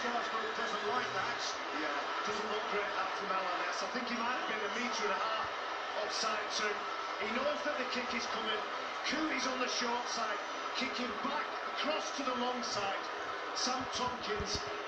Strasbourg doesn't like that. Yeah, doesn't look great that from LNS. I think he might have been a metre and a half offside too. He knows that the kick is coming. Cooney's on the short side, kicking back across to the long side. Sam Tompkins